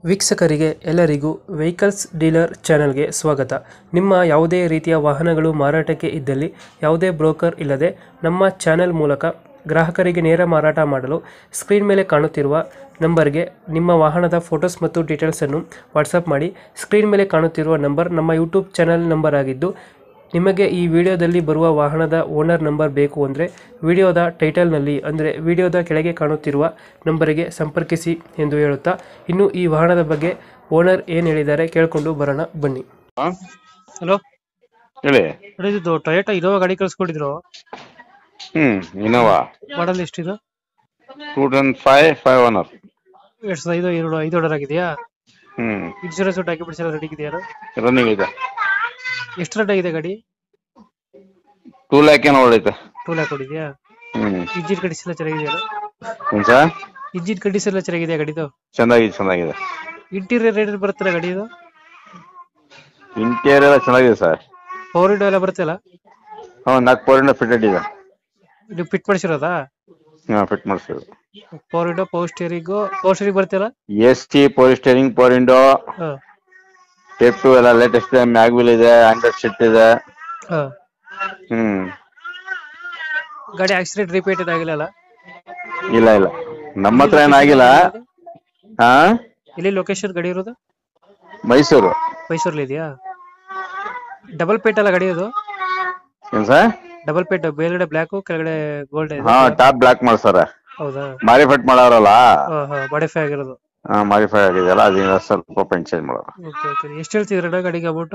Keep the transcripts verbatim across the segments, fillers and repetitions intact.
ವೀಕ್ಷಕರಿಗೆ ಎಲ್ಲರಿಗೂ vehicles dealer ಚಾನೆಲ್ಗೆ ಸ್ವಾಗತ. ನಿಮ್ಮ ಯಾವುದೇ ರೀತಿಯ ವಾಹನಗಳು ಮಾರಾಟಕ್ಕೆ ಇದ್ದಲ್ಲಿ ಯಾವುದೇ ಬ್ರೋಕರ್ ಇಲ್ಲದೆ ನಮ್ಮ ಚಾನೆಲ್ ಮೂಲಕ ಗ್ರಾಹಕರಿಗೆ ನೇರ ಮಾರಾಟ ಮಾಡಲು ಸ್ಕ್ರೀನ್ ಮೇಲೆ ಕಾಣುತ್ತಿರುವ ನಂಬರ್ಗೆ ನಿಮ್ಮ ವಾಹನದ ಫೋಟೋಸ್ ಮತ್ತು ಡೀಟೇಲ್ಸನ್ನು ವಾಟ್ಸಪ್ ಮಾಡಿ. ಸ್ಕ್ರೀನ್ ಮೇಲೆ ಕಾಣುತ್ತಿರುವ ನಂಬರ್ ನಮ್ಮ ಯೂಟ್ಯೂಬ್ ಚಾನೆಲ್ ನಂಬರ್ ಆಗಿದ್ದು, ನಿಮಗೆ ಈ ವಿಡಿಯೋದಲ್ಲಿ ಬರುವ ವಾಹನದ ಓನರ್ ನಂಬರ್ ಬೇಕು ಅಂದರೆ ವಿಡಿಯೋದ ಟೈಟಲ್ನಲ್ಲಿ ಅಂದರೆ ವಿಡಿಯೋದ ಕೆಳಗೆ ಕಾಣುತ್ತಿರುವ ನಂಬರಿಗೆ ಸಂಪರ್ಕಿಸಿ ಎಂದು ಹೇಳುತ್ತಾ, ಇನ್ನು ಈ ವಾಹನದ ಬಗ್ಗೆ ಓನರ್ ಏನು ಹೇಳಿದ್ದಾರೆ ಕೇಳಿಕೊಂಡು ಬರೋಣ ಬನ್ನಿ. ಹಲೋ ಹೇಳಿ. ಇದು ಟೊಯೋಟಾ ಇನೋವಾ ಗಾಡಿ ಕಳಿಸ್ಕೊಟ್ಟಿದ್ರು, ಹ್ಮ್ ಇನೋವಾ ಮಾಡಲ್ ಎಷ್ಟಿದೆ? Two thousand five five owner. ಎರಡ್ ಸಾವಿರದ ಐದು ಎರಡು ಐದು ಆರ್ಡರ್ ಆಗಿದೆಯಾ? ಹ್ಮ್ ಇನ್ಶೂರೆನ್ಸ್ ಡಾಕ್ಯುಮೆಂಟ್ಸ್ ಎಲ್ಲ ರೆಡಿ ಇದೆಯಾ? ರನ್ನಿಂಗ್ ಇದೆ. ಎಷ್ಟು ರೇಟ್ ಆಗಿದೆ ಗಾಡಿ? ಟೂ ಲ್ಯಾಕ್ ಏನೋ ಹೊಡೈತೆ. ಟೂ ಲ್ಯಾಕ್ ಹೊಡಿದ್ಯಾ? ಹ್ಮ್ ಇಂಜಿನ್ ಕಂಡೀಷನ್ ಎಲ್ಲ ಚೆನ್ನಾಗಿದೆಯಾ? ಏನ್ ಸರ್? ಇಂಜಿನ್ ಕಂಡೀಷನ್ ಎಲ್ಲ ಚೆನ್ನಾಗಿದೆಯಾ ಗಾಡಿದು? ಚೆನ್ನಾಗಿದೆ ಚೆನ್ನಾಗಿದೆ. ಇಂಟೀರಿಯರ್ ರೇಟ್ ಬರುತ್ತಲ್ಲ ಗಾಡಿದು? ಇಂಟೀರಿಯರ್ ಎಲ್ಲ ಚೆನ್ನಾಗಿದೆ ಸರ್. ಪವರ್ ವಿಂಡೋ ಎಲ್ಲ ಬರುತ್ತಲ್ಲ? ಹ್ಮ್ ನಾಲ್ಕು ಪೋರ್ ಫಿಟೆಡ್ ಇದೆ. ನೀವು ಫಿಟ್ ಮಾಡಿಸಿರೋದಾ? ಹಾ ಫಿಟ್ ಮಾಡಿಸಿರೋದು. Power window, power steering, power steering ಬರುತ್ತಲ್ಲ? S T power steering, power window, ಹಾ ಟೇಪ್ ಟು ಎಲ್ಲ ಲೇಟೆಸ್ಟ್ ಇದೆ. ಮ್ಯಾಗ್ವಿಲ್ ಇದೆ, ಆಂಡ್ರಾಯ್ಡ್ ಶೀಟ್ ಇದೆ. ಹಾ ಹ್ಮ್ ಗಾಡಿ ಆಕ್ಸಿಡೆಂಟ್ ರಿಪೇಟೆಡ್ ಆಗಿಲ್ಲ ಅಲ್ಲ? ಇಲ್ಲ ಇಲ್ಲ, ನಮ್ಮ ಹತ್ರ ಏನಾಗಿಲ್ಲ. ಹಾ ಇಲ್ಲಿ ಲೊಕೇಶನ್ ಗಾಡಿ ಇರೋದು? ಮೈಸೂರು. ಮೈಸೂರಲ್ಲಿ ಇದೆಯಾ? ಡಬಲ್ ಪೇಟ್ ಅಲ್ಲ ಗಾಡಿ ಅದು? ಏನ್ ಸರ್? ಡಬಲ್ ಪೇಟ್, ಮೇಲ್ಗಡೆ ಬ್ಲಾಕ್ ಕೆಳಗಡೆ ಗೋಲ್ಡ್. ಹಾ ಟಾಪ್ ಬ್ಲಾಕ್ ಮಾಡ್ಸಾರ. ಹೌದಾ? ಮಾಡಿಫೈಟ್ ಮಾಡಾರಲ್ಲ. ಹಾ ಹಾ ಮಾಡಿಫೈ ಆಗಿರೋದು. ಹಾ ಮಾಡಿಫೈ ಆಗಿದೆಯಲ್ಲ, ಅದನ್ನ ಸ್ವಲ್ಪ ಪೇಂಟ್ ಚೇಂಜ್ ಮಾಡೋರು. Okay okay. ಎಷ್ಟು ಹೇಳ್ತಿದ್ರಣ್ಣ ಗಾಡಿಗೆ ಅಮೌಂಟ್?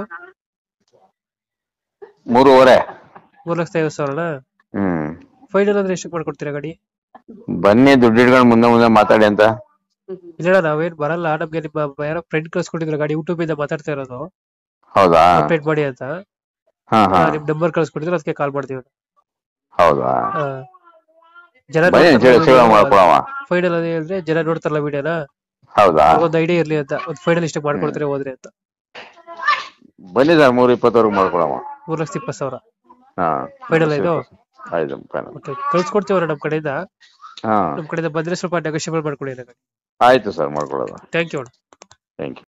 ಮೂರುವರೆ. ಮೂರ್ ಲಕ್ಷದ ಐವತ್ತು ಸಾವಿರನ? ಹ್ಮ್ ಫೈನಲ್ ಅಂದ್ರೆ ಎಷ್ಟು ಮಾಡ್ಕೊಡ್ತೀರಾ ಗಾಡಿ? ಬನ್ನಿ, ದುಡ್ಡು ಇಟ್ಕೊಂಡು ಮುಂದೆ ಮುಂದೆ ಮಾತಾಡಿ ಅಂತ. ಇಲ್ಲ ನಾವೇನ್ ಬರಲ್ಲ, ನಮ್ಗೆ ನಿಮ್ಮ ಯಾರೋ ಫ್ರೆಂಡ್ ಕಳ್ಸ್ಕೊಟ್ಟಿದ್ರು ಗಾಡಿ, ಯೂಟ್ಯೂಬ್ ಇಂದ ಮಾತಾಡ್ತಾ ಇರೋದು. ಹೌದಾ? ಅಪ್ಡೇಟ್ ಮಾಡಿ ಅಂತ. ಹಾ ಹಾ ನಿಮ್ ನಂಬರ್ ಕಳ್ಸ್ಕೊಟ್ಟಿದ್ರು, ಅದಕ್ಕೆ ಕಾಲ್ ಮಾಡ್ತೀವಿ. ಹೌದಾ? ಹಾ. ಜನ ಮಾಡ್ಕೊಳವ. ಫೈನಲ್ ಅದೇ ಹೇಳಿದ್ರೆ ಜನ ನೋಡ್ತಾರಲ್ಲ ವಿಡಿಯೋನ, ಹೌದಾ? ಒಂದು ಐಡಿಯಾ ಇರ್ಲಿ ಅಂತ. ಒಂದು ಫೈನಲ್ ಇಷ್ಟ ಮಾಡ್ಕೊಡ್ತಾರೆ ಹೋದ್ರೆ ಅಂತ. ಬನ್ನಿ ಸರ್, ಮೂರ್ ಇಪ್ಪತ್ತವರೆಗೂ ಮಾಡ್ಕೊಳವ. ಮೂರ್ ಲಕ್ಷದ ಇಪ್ಪತ್ತು ಸಾವಿರ ಹಾ ಫೈನಲ್ ಇದು? ಆಯ್ತು ಫೈನಲ್. ಓಕೆ, ಕಳ್ಸ್ಕೊಡ್ತೀವ್ರ ನಮ್ ಕಡೆಯಿಂದ. ಹಾ ನಮ್ ಕಡೆಯಿಂದ ಬಂದ್ರೆ ಸ್ವಲ್ಪ ನೆಗೋಷಿಯಬಲ್ ಮಾಡ್ಕೊಳ್ಳಿ. ಆಯ್ತು ಸರ್, ಮಾಡ್ಕೊಳೋದು. Thank you. Thank you.